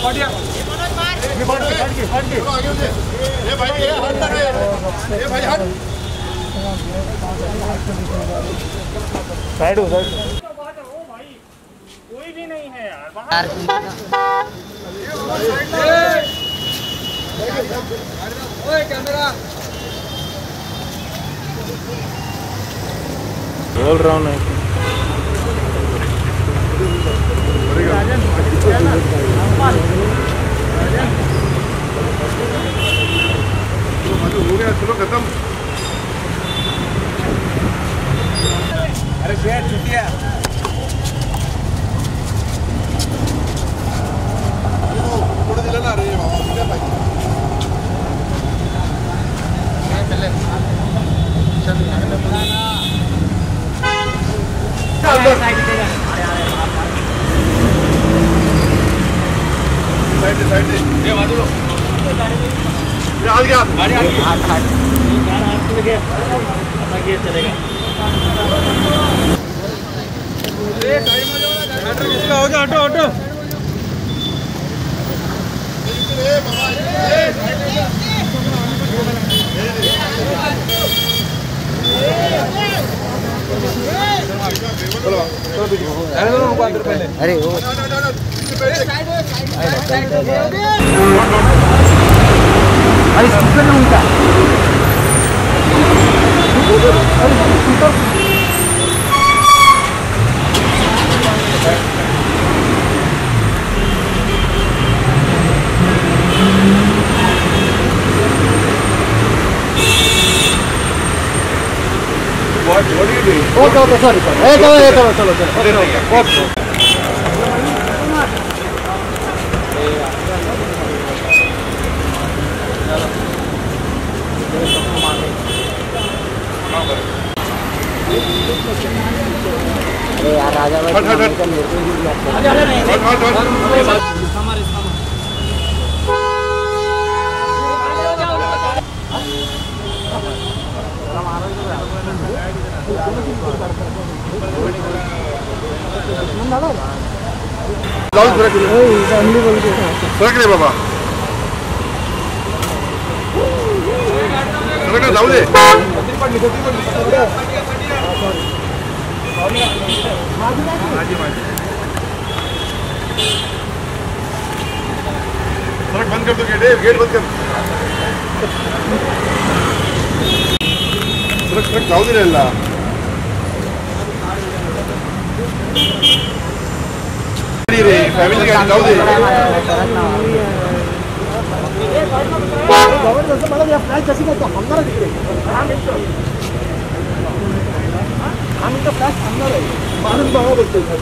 Side हो side. कोई भी नहीं है यार कैमरा बोल रहा हूँ हो गया, चलो खत्म। अरे शेर छुट्टिया थोड़ा दिला ना रहे भाई चले साइड से ये मार दो ये आ गया गाड़ी ये चलेगा हो जा ऑटो ऑटो अरे वो अरे स्पीकर में उनका What are you doing? Okay sorry चलो ओके अरे यार राजा भाई सरक रे बाबा सरक जाऊ दे सरक बंद कर दो गेट बंद कर सरक जाऊ दे रे फैमिली का जाऊ दे जबरदस्त मला या फ्लॅश कशी काय थांबणार आहे तिकडे आम्ही तर फ्लॅश थांबणार आहे माणूस बघा बघतोय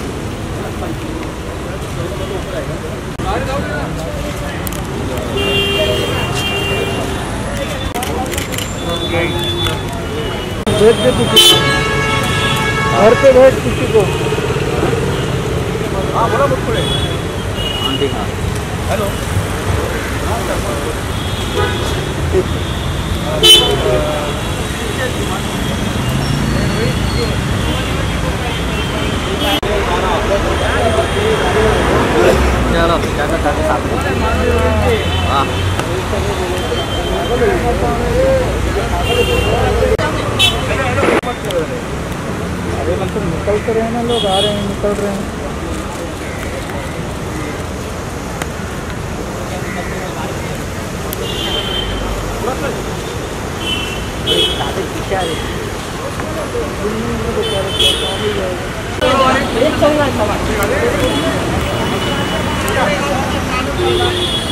भेट दे किसी घर पे भेट किसी को हाँ बोला मुझको आंटी हाँ हेलो चलो क्या साथ हाँ अरे मतलब निकल कर रहे हैं ना लोग आ रहे हैं निकल रहे हैं एक